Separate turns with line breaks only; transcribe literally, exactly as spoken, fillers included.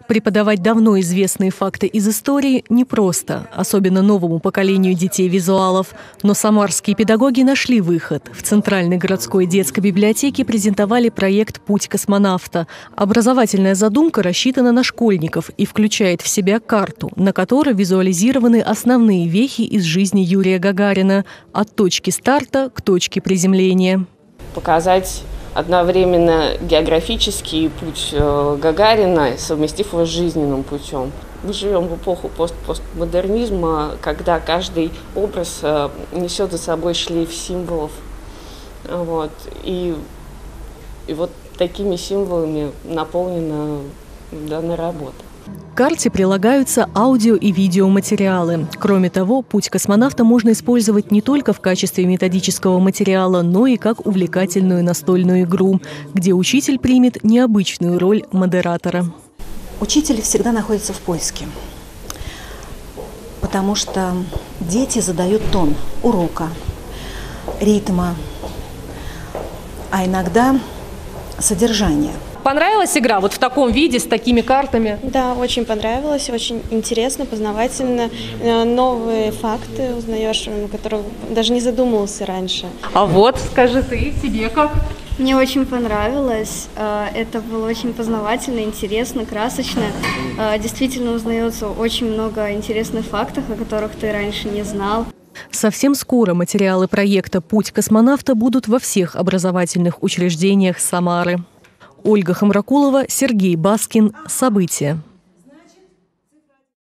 Преподавать давно известные факты из истории непросто, особенно новому поколению детей-визуалов. Но самарские педагоги нашли выход. В Центральной городской детской библиотеке презентовали проект «Путь космонавта». Образовательная задумка рассчитана на школьников и включает в себя карту, на которой визуализированы основные вехи из жизни Юрия Гагарина – от точки старта к точке приземления.
Показать одновременно географический путь Гагарина, совместив его с жизненным путем. Мы живем в эпоху пост постмодернизма, когда каждый образ несет за собой шлейф символов. Вот. И, и вот такими символами наполнена данная работа.
К карте прилагаются аудио и видеоматериалы. Кроме того, «Путь космонавта» можно использовать не только в качестве методического материала, но и как увлекательную настольную игру, где учитель примет необычную роль модератора.
Учитель всегда находится в поиске, потому что дети задают тон урока, ритма, а иногда содержание.
Понравилась игра вот в таком виде, с такими картами?
Да, очень понравилось, очень интересно, познавательно. Новые факты узнаешь, о которых даже не задумывался раньше.
А вот, скажи ты, тебе как?
Мне очень понравилось. Это было очень познавательно, интересно, красочно. Действительно узнается очень много интересных фактов, о которых ты раньше не знал.
Совсем скоро материалы проекта «Путь космонавта» будут во всех образовательных учреждениях Самары. Ольга Хамракулова, Сергей Баскин. События.